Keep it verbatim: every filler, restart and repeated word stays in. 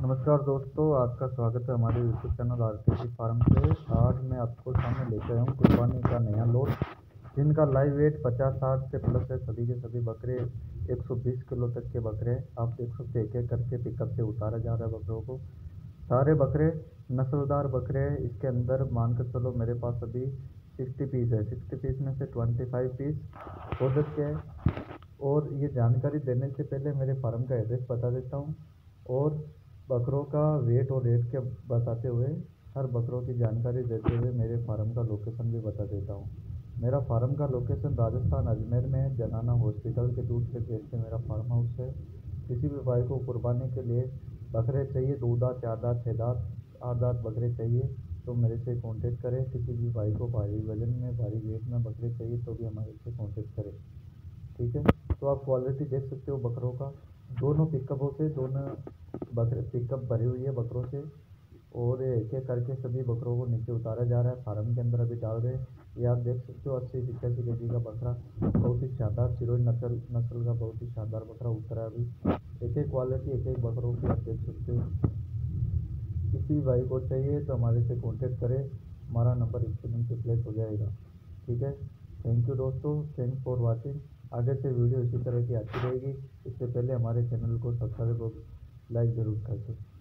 नमस्कार दोस्तों, आपका स्वागत है हमारे यूट्यूब चैनल आरकेसी फार्म पे। आज मैं आपको सामने लेकर आया हूँ कुर्बानी का नया लोड, जिनका लाइव वेट पचास साठ से प्लस है। सभी के सभी बकरे एक सौ बीस किलो तक के बकरे हैं। आप देख सकते हैं, एक एक करके पिकअप से उतारा जा रहा है बकरों को। सारे बकरे नस्लदार बकरे हैं। इसके अंदर मानकर चलो मेरे पास अभी साठ पीस है। साठ पीस में से पच्चीस पीस पॉजिटिव के हैं। और ये जानकारी देने से पहले मेरे फार्म का एड्रेस बता देता हूँ और बकरों का वेट और रेट के बताते हुए हर बकरों की जानकारी देते हुए मेरे फार्म का लोकेशन भी बता देता हूँ। मेरा फार्म का लोकेशन राजस्थान अजमेर में है। जनाना हॉस्पिटल के दूसरे गेट पे मेरा फार्म हाउस है। किसी भी भाई को कुर्बानी के लिए बकरे चाहिए, दो दांत, चार दांत, छः दांत, आठ दांत बकरे चाहिए तो मेरे से कांटेक्ट करें। किसी भी भाई को भारी वजन में, भारी वेट में बकरे चाहिए तो भी हमारे से कांटेक्ट करें। ठीक है, तो आप क्वालिटी देख सकते हो बकरों का। दोनों पिकअपों से दोनों बकरे पिकअप भरी हुई है बकरों से, और एक एक करके सभी बकरों को नीचे उतारा जा रहा है। फार्म के अंदर अभी डाल रहे हैं। ये आप देख सकते हो, अस्सी पिचासी के जी का बकरा, बहुत ही शानदार सिरोही नस्ल नस्ल का बहुत ही शानदार बकरा उतरा है अभी। एक एक क्वालिटी, एक एक बकरों की आप देख सकते हो। किसी भाई को चाहिए तो हमारे से कांटेक्ट करें। हमारा नंबर स्क्रीन पे प्लेस हो जाएगा। ठीक है, थैंक यू दोस्तों, थैंक्स फॉर वाचिंग। आगे से वीडियो इसी तरह की आती रहेगी। इससे पहले हमारे चैनल को सब्सक्राइब और लाइक ज़रूर कर दो।